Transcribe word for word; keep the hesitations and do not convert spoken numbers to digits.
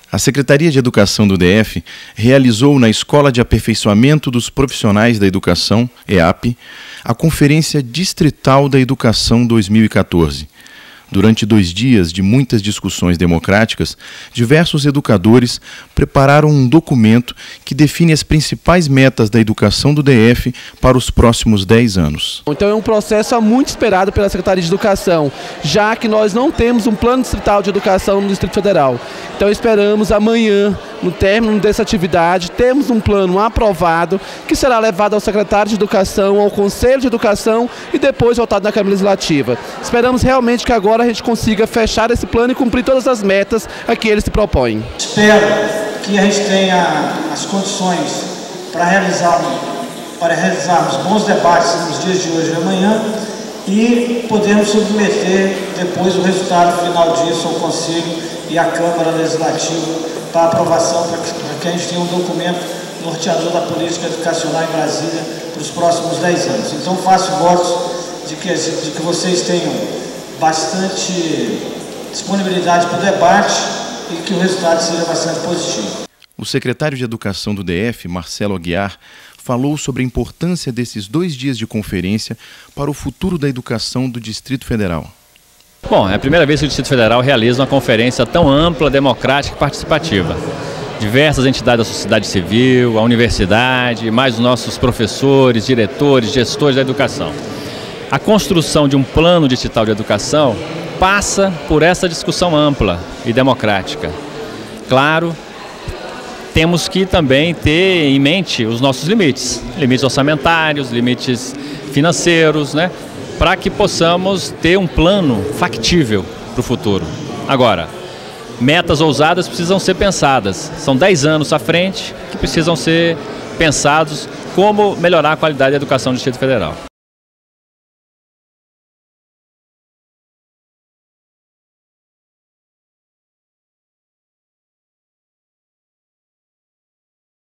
A Secretaria de Educação do D F realizou na Escola de Aperfeiçoamento dos Profissionais da Educação, E A P, a Conferência Distrital da Educação dois mil e quatorze. Durante dois dias de muitas discussões democráticas, diversos educadores prepararam um documento que define as principais metas da educação do D F para os próximos dez anos. Então é um processo muito esperado pela Secretaria de Educação, já que nós não temos um plano distrital de educação no Distrito Federal. Então esperamos amanhã, no término dessa atividade, temos um plano aprovado que será levado ao secretário de Educação, ao Conselho de Educação e depois votado na Câmara Legislativa. Esperamos realmente que agora a gente consiga fechar esse plano e cumprir todas as metas a que ele se propõe. Espero que a gente tenha as condições para realizar, para realizarmos bons debates nos dias de hoje e amanhã e podermos submeter depois o resultado final disso ao Conselho e à Câmara Legislativa para aprovação, para que, para que a gente tenha um documento norteador da política educacional em Brasília para os próximos dez anos. Então faço votos de que, de que vocês tenham bastante disponibilidade para o debate e que o resultado seja bastante positivo. O secretário de Educação do D F, Marcelo Aguiar, falou sobre a importância desses dois dias de conferência para o futuro da educação do Distrito Federal. Bom, é a primeira vez que o Distrito Federal realiza uma conferência tão ampla, democrática e participativa. Diversas entidades da sociedade civil, a universidade, mais os nossos professores, diretores, gestores da educação. A construção de um plano distrital de educação passa por essa discussão ampla e democrática. Claro, temos que também ter em mente os nossos limites, limites orçamentários, limites financeiros, né? Para que possamos ter um plano factível para o futuro. Agora, metas ousadas precisam ser pensadas. São dez anos à frente que precisam ser pensados como melhorar a qualidade da educação do Distrito Federal.